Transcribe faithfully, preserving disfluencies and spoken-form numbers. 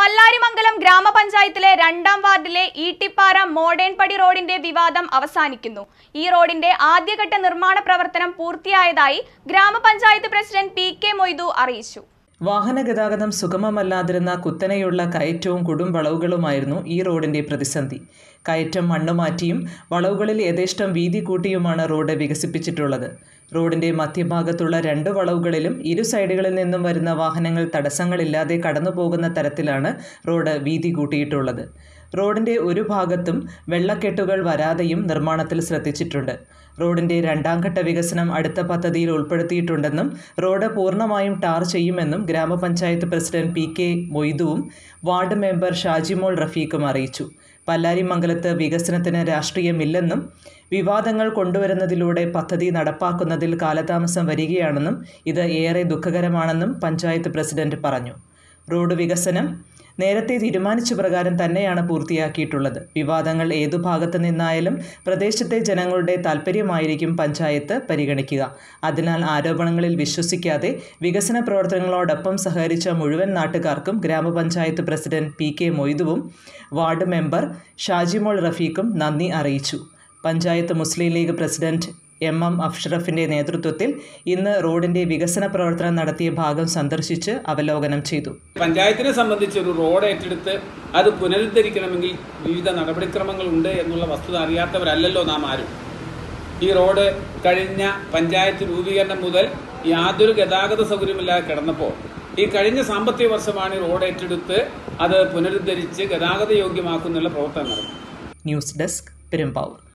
പല്ലാരിമംഗലം ഗ്രാമപഞ്ചായത്തിലെ രണ്ടാം വാർഡിലെ ഈട്ടിപ്പാറ മോഡേൺ പടി റോഡിന്റെ വിവാദം അവസാനിക്കുന്നു. ഈ റോഡിന്റെ ആദ്യഘട്ട നിർമ്മാണ പ്രവർത്തനം പൂർത്തിയായതായി ഗ്രാമപഞ്ചായത്ത് പ്രസിഡന്റ് പി കെ മൊയ്തു അറിയിച്ചു. വാഹന ഗതാഗതം സുഗമമല്ലാതിരുന്ന കുത്തനെയുള്ള കയറ്റവും കൊടും വളവുകളുമായിരുന്നു ഈ റോഡിന്റെ പ്രതിസന്ധി. കയറ്റം മണ്ണുമാറ്റിയും വളവുകളിൽ യഥേഷ്ടം വീതി കൂട്ടിയുമാണ് റോഡ് വികസിപ്പിച്ചിട്ടുള്ളത്. റോഡിന്റെ മധ്യഭാഗത്തുള്ള രണ്ട് വളവുകളിലും ഇരു സൈഡുകളിൽ നിന്നും വരുന്ന വാഹനങ്ങൾ തടസ്സങ്ങളില്ലാതെ കടന്നുപോകുന്ന തരത്തിലാണ് റോഡ് വീതി കൂട്ടിയിട്ടുള്ളത്. റോഡിന്റെ ഒരു ഭാഗത്തും വെള്ളക്കെട്ടുകൾ വരാതെയും നിർമ്മാണത്തിൽ ശ്രദ്ധിച്ചിട്ടുണ്ട്. റോഡിന്റെ രണ്ടാം ഘട്ട വികസനം അടുത്ത പദ്ധതിയിൽ ഉൾപ്പെടുത്തിയിട്ടുണ്ടെന്നും റോഡ് പൂർണ്ണമായും ടാർ ചെയ്യുമെന്നും ഗ്രാമപഞ്ചായത്ത് പ്രസിഡന്റ് പി കെ മൊയ്തുവും വാർഡ് മെമ്പർ ഷാജിമോൾ റഫീഖും അറിയിച്ചു. പല്ലാരിമംഗലത്ത് വികസനത്തിന് രാഷ്ട്രീയമില്ലെന്നും വിവാദങ്ങൾ കൊണ്ടുവരുന്നതിലൂടെ പദ്ധതി നടപ്പാക്കുന്നതിൽ കാലതാമസം വരികയാണെന്നും ഇത് ഏറെ ദുഃഖകരമാണെന്നും പഞ്ചായത്ത് പ്രസിഡന്റ് പറഞ്ഞു. റോഡ് വികസനം നേരത്തെ തീരുമാനിച്ച പ്രകാരം തന്നെയാണ് പൂർത്തിയാക്കിയിട്ടുള്ളത്. വിവാദങ്ങൾ ഏതു ഭാഗത്തു നിന്നായാലും പ്രദേശത്തെ ജനങ്ങളുടെ താൽപ്പര്യമായിരിക്കും പഞ്ചായത്ത് പരിഗണിക്കുക. അതിനാൽ ആരോപണങ്ങളിൽ വിശ്വസിക്കാതെ വികസന പ്രവർത്തനങ്ങളോടൊപ്പം സഹകരിച്ച മുഴുവൻ നാട്ടുകാർക്കും ഗ്രാമപഞ്ചായത്ത് പ്രസിഡന്റ് പി കെ മൊയ്തുവും വാർഡ് മെമ്പർ ഷാജിമോൾ റഫീഖും നന്ദി അറിയിച്ചു. Panchayat Muslim League president M M അഷ്റഫിന്റെ നേതൃത്വത്തിൽ ഇന്ന് റോഡിന്റെ വികസന പ്രവർത്തനം നടത്തിയ ഭാഗം സന്ദർശിച്ച് അവലോകനം ചെയ്തു. പഞ്ചായത്തിനെ സംബന്ധിച്ച് ഒരു റോഡ് ഏറ്റെടുത്ത് അത് പുനരുദ്ധരിക്കണമെങ്കിൽ വിവിധ നടപടിക്രമങ്ങൾ ഉണ്ട് എന്നുള്ള വസ്തുത അറിയാത്തവരല്ലല്ലോ നാം ആരും. ഈ റോഡ് കഴിഞ്ഞ പഞ്ചായത്ത് രൂപീകരണം മുതൽ യാതൊരു ഗതാഗത സൗകര്യമില്ലാതെ കിടന്നപ്പോൾ ഈ കഴിഞ്ഞ സാമ്പത്തിക വർഷമാണ് റോഡ് ഏറ്റെടുത്ത് അത് പുനരുദ്ധരിച്ച് ഗതാഗത യോഗ്യമാക്കുന്നുള്ള പ്രവർത്തനം നടന്നു. News desk Perumbavoor.